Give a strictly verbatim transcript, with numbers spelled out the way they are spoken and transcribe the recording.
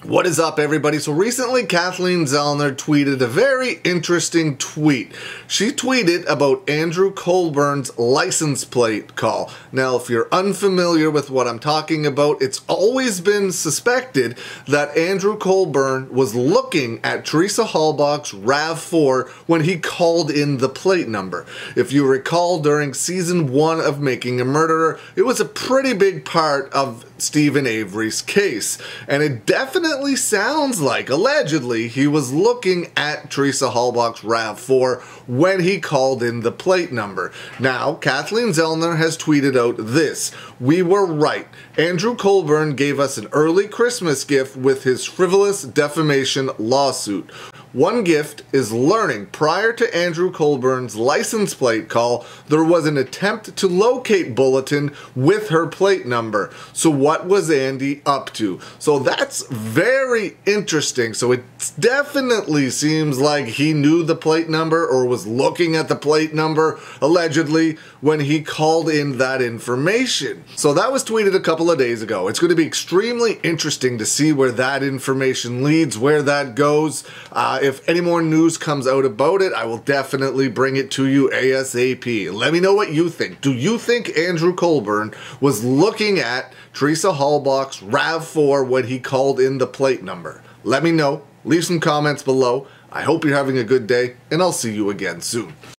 What is up, everybody? So recently Kathleen Zellner tweeted a very interesting tweet. She tweeted about Andrew Colborn's license plate call. Now, if you're unfamiliar with what I'm talking about, it's always been suspected that Andrew Colborn was looking at Teresa Halbach's RAV four when he called in the plate number. If you recall, during season one of Making a Murderer, it was a pretty big part of Stephen Avery's case, and it definitely sounds like, allegedly, he was looking at Teresa Halbach's RAV four when he called in the plate number. Now, Kathleen Zellner has tweeted out this: "We were right. Andrew Colborn gave us an early Christmas gift with his frivolous defamation lawsuit. One gift is learning prior to Andrew Colborn's license plate call, there was an attempt to locate Bulletin with her plate number. So what was Andy up to?" So that's very interesting. So it definitely seems like he knew the plate number or was looking at the plate number, allegedly, when he called in that information. So that was tweeted a couple of days ago. It's going to be extremely interesting to see where that information leads, where that goes. Uh, if any more news comes out about it, I will definitely bring it to you ASAP. Let me know what you think. Do you think Andrew Colborn was looking at Teresa Halbach's RAV four when he called in the plate number? Let me know. Leave some comments below. I hope you're having a good day, and I'll see you again soon.